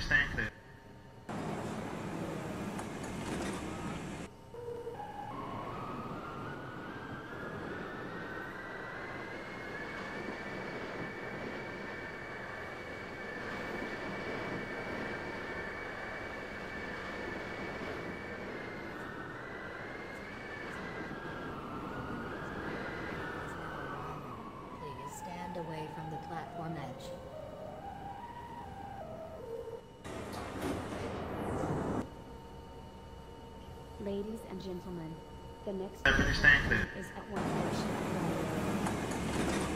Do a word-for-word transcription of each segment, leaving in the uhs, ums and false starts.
stand clear. Please stand away from the platform edge. Ladies and gentlemen, the next Everything stand clear. is at one station.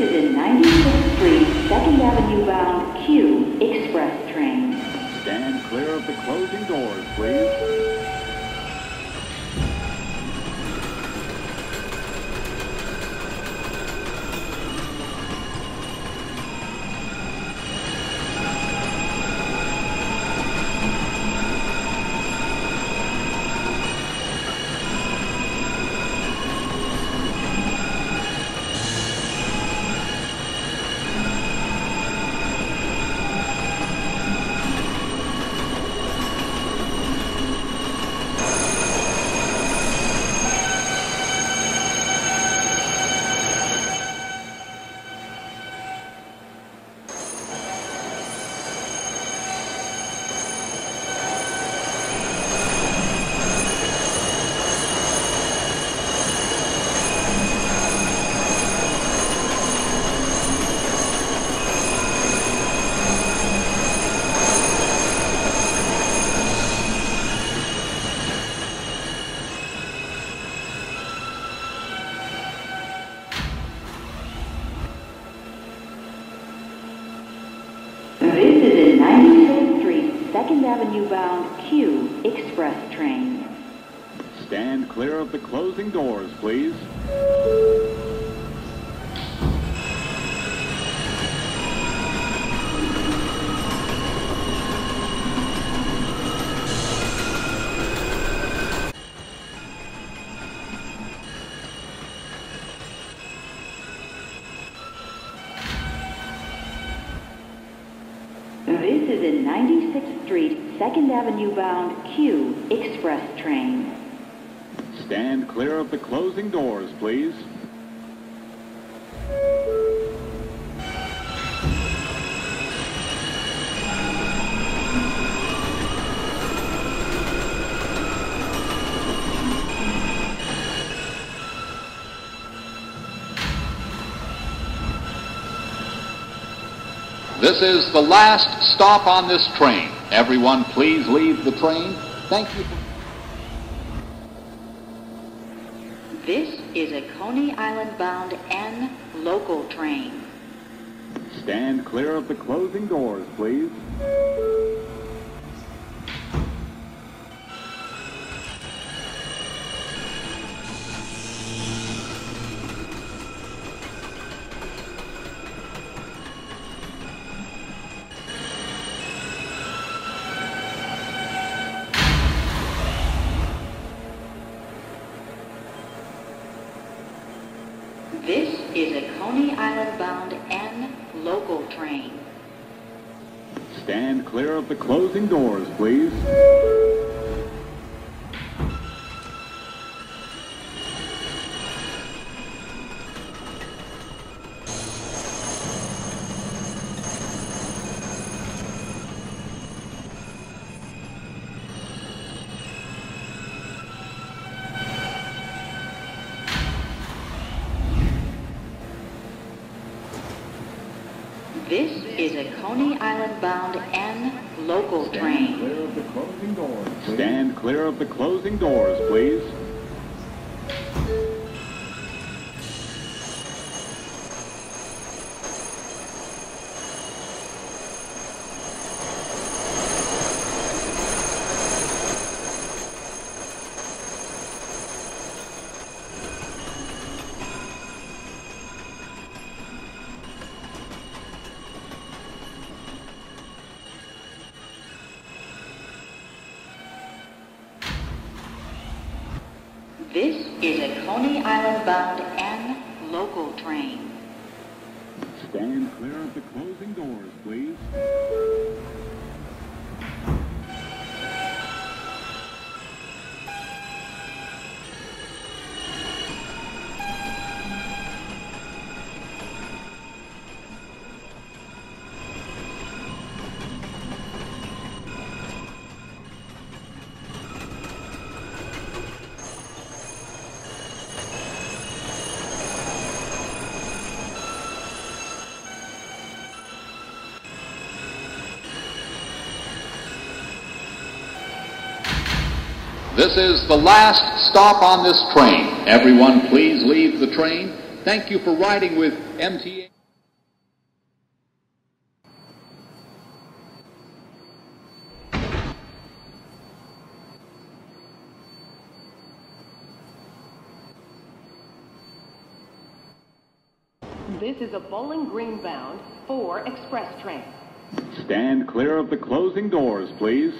is a ninety-sixth Street, second Avenue bound Q Express train. Stand clear of the closing doors, please. This is a ninety-sixth Street, second Avenue bound Q Express train. Stand clear of the closing doors, please. This is a ninety-sixth Street, second Avenue bound Q Express train. Stand clear of the closing doors, please. This is the last stop on this train. Everyone, please leave the train. Thank you. This is a Coney Island bound N local train. Stand clear of the closing doors, please. This is a Coney Island bound N local train. Stand clear of the closing doors, please. This is a Coney Island bound N local Stand train. clear of the closing doors, please. Stand clear of the closing doors, please. This is a Coney Island bound N local train. Stand clear of the closing doors, please. This is the last stop on this train. Everyone, please leave the train. Thank you for riding with M T A. This is a Bowling Green bound four express train. Stand clear of the closing doors, please.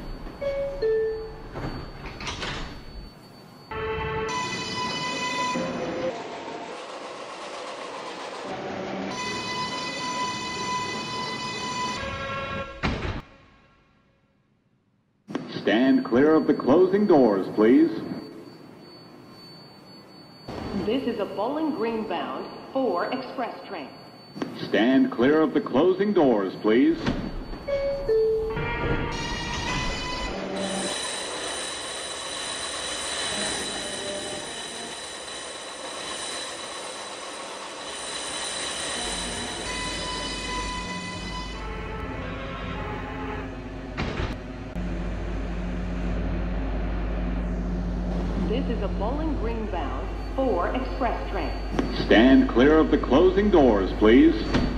Stand clear of the closing doors, please. This is a Bowling Green bound four express train. Stand clear of the closing doors, please. This is a Bowling Green bound four express train. Stand clear of the closing doors, please.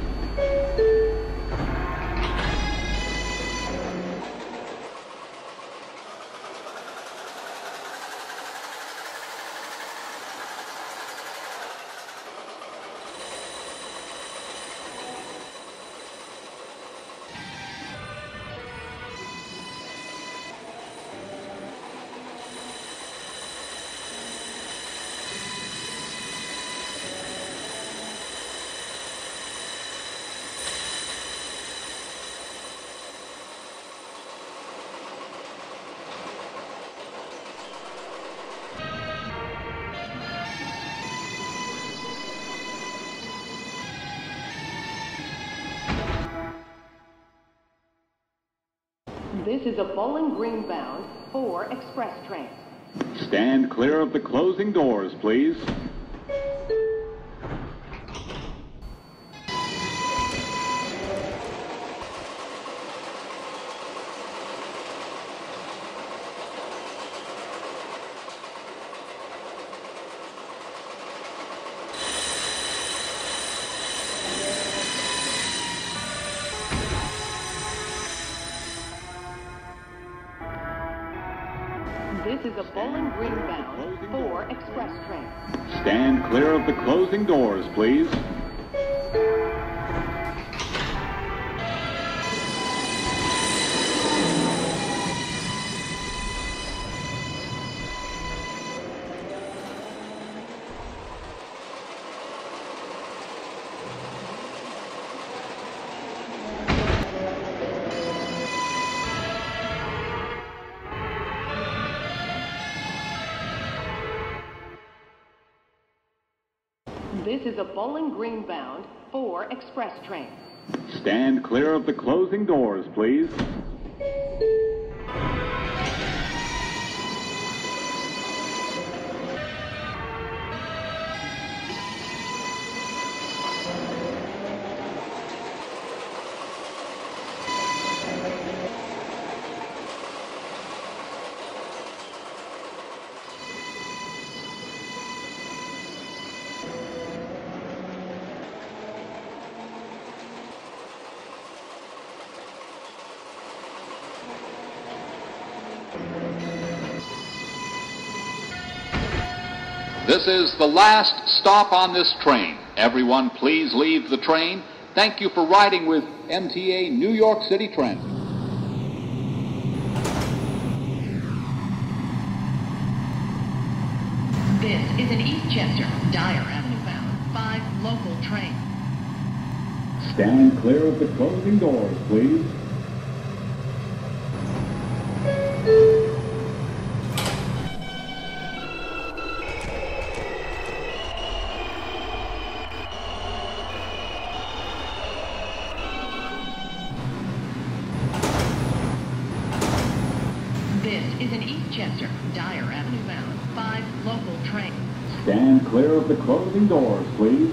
This is a Bowling Green bound four express train. Stand clear of the closing doors, please. This is a Bowling Green bound four express train. Stand clear of the closing doors, please. This is a Bowling Green bound four express train. Stand clear of the closing doors, please. This is the last stop on this train. Everyone, please leave the train. Thank you for riding with M T A New York City Transit. This is an Eastchester, Dyer Avenue bound five local train. Stand clear of the closing doors, please. This is an Eastchester, Dyer Avenue bound five local train. Stand clear of the closing doors, please.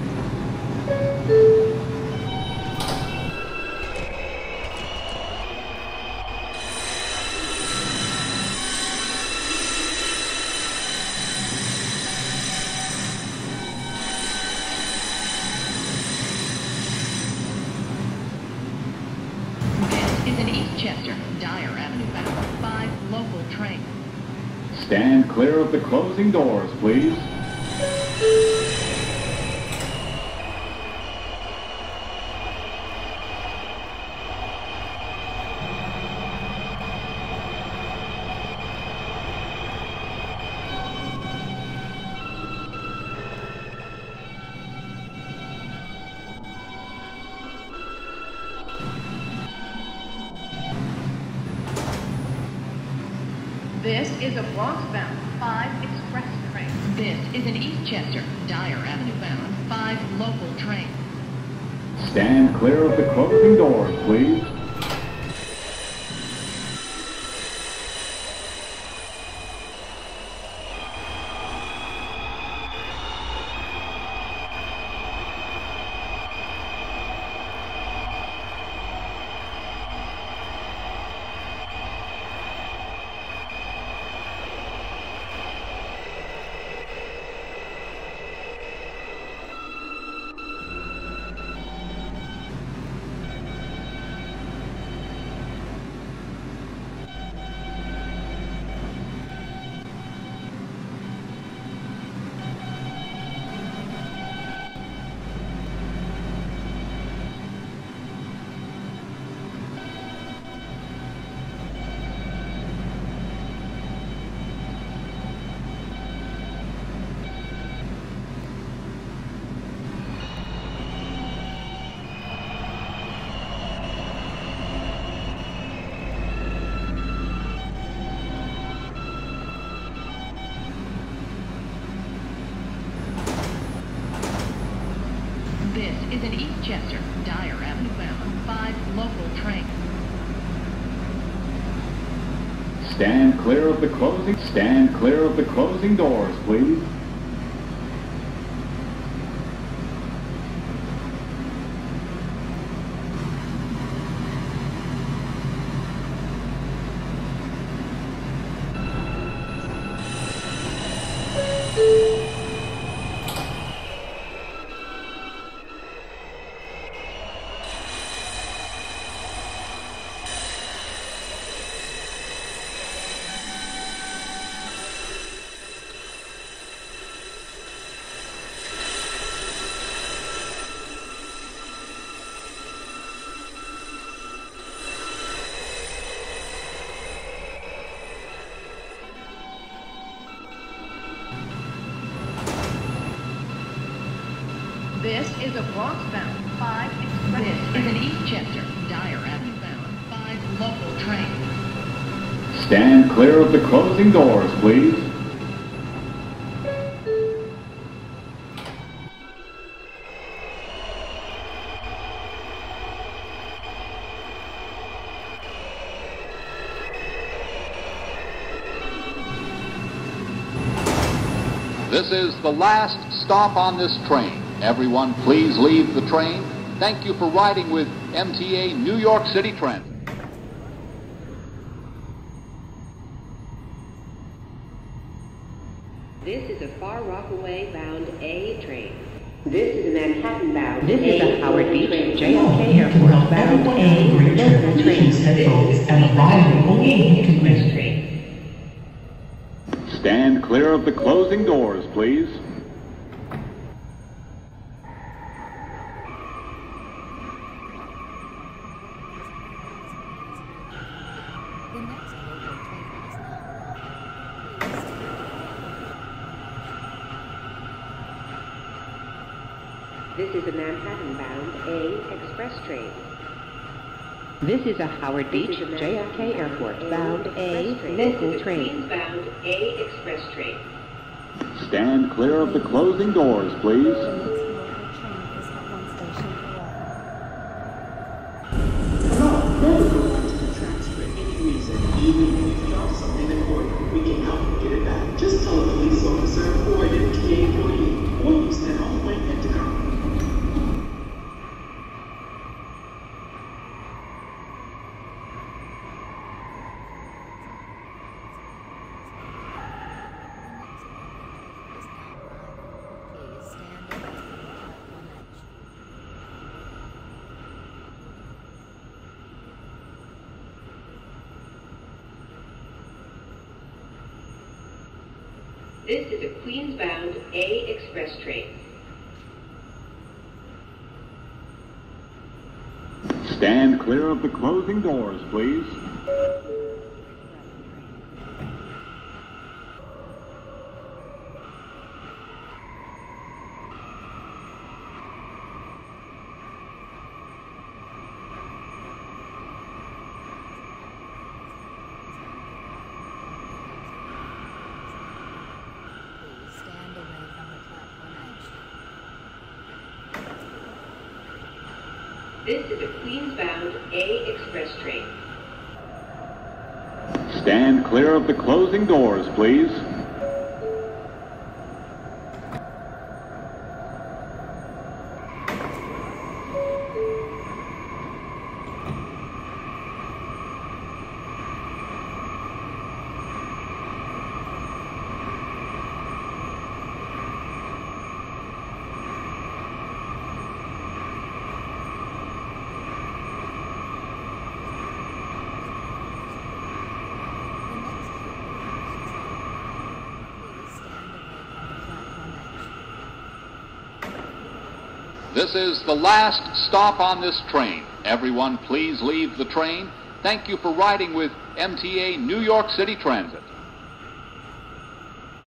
This is an Eastchester, Dyer Avenue bound five local train. Stand clear of the closing doors, please. This is a Bronx-bound five express train. This is an Eastchester, Dyer Avenue bound five local train. Stand clear of the closing doors, please. This is an Eastchester, Dyer Avenue bound five local train. Stand clear of the closing, stand clear of the closing doors, please. This is a Bronx-bound five express This train. is an Eastchester, Dyer Avenue bound five local train. Stand clear of the closing doors, please. This is the last stop on this train. Everyone, please leave the train. Thank you for riding with M T A New York City Transit. This is a Far Rockaway bound A train. This is a Manhattan bound This A is a Howard Beach train. J F K Airport bound A local train. Headphones and arriving only to Express train. Stand clear of the closing doors, please. The next local train is now. This is a Manhattan bound A express train. This is a Howard This Beach is a J F K Manhattan Airport A bound A express train. local This is a train. Queens bound A express train. Stand clear of the closing doors, please. The next local train is at one station away. Hello, never go back to the tracks for any reason. Even if you drop something important, we can help you get it back. Just tell a police officer or an M T A employee, or use that on-point pentagon. Please stand away from the platform edge. This is a Queens bound A express train. Stand clear of the closing doors, please. This is a Queens-bound A express train. Stand clear of the closing doors, please. This is the last stop on this train. Everyone, please leave the train. Thank you for riding with M T A New York City Transit.